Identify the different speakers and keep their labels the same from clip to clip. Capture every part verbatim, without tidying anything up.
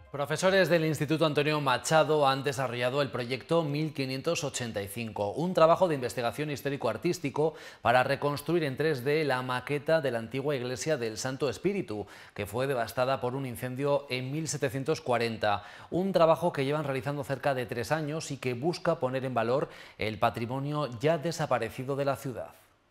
Speaker 1: Profesores del Instituto Antonio Machado han desarrollado el proyecto mil quinientos ochenta y cinco, un trabajo de investigación histórico-artístico para reconstruir en tres D la maqueta de la antigua iglesia del Santo Espíritu, que fue devastada por un incendio en mil setecientos cuarenta. Un trabajo que llevan realizando cerca de tres años y que busca poner en valor el patrimonio ya desaparecido de la ciudad.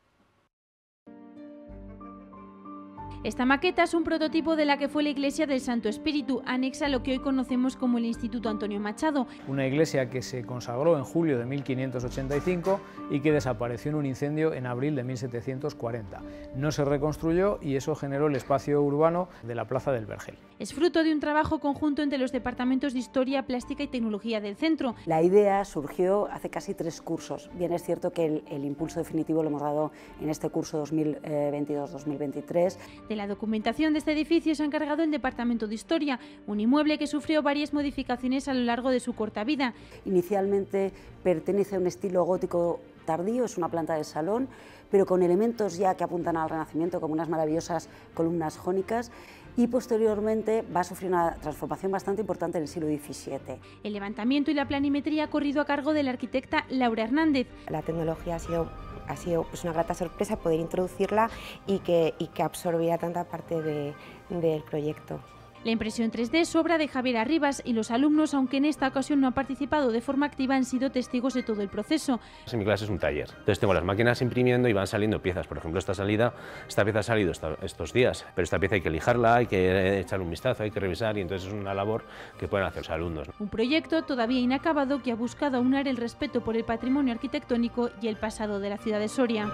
Speaker 2: Esta maqueta es un prototipo de la que fue la iglesia del Santo Espíritu, anexa a lo que hoy conocemos como el Instituto Antonio Machado.
Speaker 3: Una iglesia que se consagró en julio de mil quinientos ochenta y cinco y que desapareció en un incendio en abril de mil setecientos cuarenta. No se reconstruyó y eso generó el espacio urbano de la Plaza del Vergel.
Speaker 2: Es fruto de un trabajo conjunto entre los departamentos de Historia, Plástica y Tecnología del centro.
Speaker 4: La idea surgió hace casi tres cursos. Bien es cierto que el, el impulso definitivo lo hemos dado en este curso dos mil veintidós dos mil veintitrés.
Speaker 2: De la documentación de este edificio se ha encargado el Departamento de Historia, un inmueble que sufrió varias modificaciones a lo largo de su corta vida.
Speaker 4: Inicialmente pertenece a un estilo gótico tardío, es una planta de salón, pero con elementos ya que apuntan al Renacimiento, como unas maravillosas columnas jónicas, y posteriormente va a sufrir una transformación bastante importante en el siglo diecisiete.
Speaker 2: El levantamiento y la planimetría ha corrido a cargo de la arquitecta Laura Hernández.
Speaker 5: La tecnología ha sido, ha sido pues una grata sorpresa poder introducirla y que, y que absorbiera tanta parte de, del proyecto.
Speaker 2: La impresión tres D es obra de Javier Arribas y los alumnos, aunque en esta ocasión no han participado de forma activa, han sido testigos de todo el proceso.
Speaker 6: En mi clase es un taller, entonces tengo las máquinas imprimiendo y van saliendo piezas. Por ejemplo, esta salida, esta pieza ha salido esta, estos días, pero esta pieza hay que lijarla, hay que echar un vistazo, hay que revisar y entonces es una labor que pueden hacer los alumnos.
Speaker 2: Un proyecto todavía inacabado que ha buscado aunar el respeto por el patrimonio arquitectónico y el pasado de la ciudad de Soria.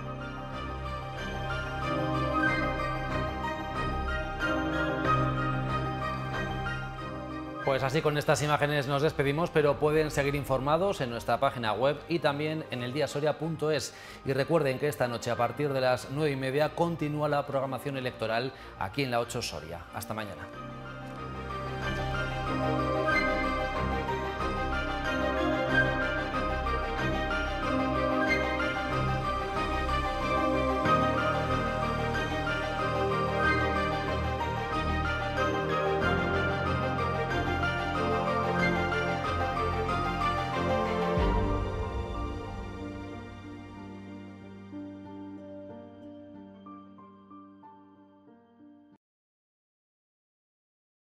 Speaker 1: Pues así con estas imágenes nos despedimos, pero pueden seguir informados en nuestra página web y también en el diasoria punto es. Y recuerden que esta noche a partir de las nueve y media continúa la programación electoral aquí en la ocho Soria. Hasta mañana.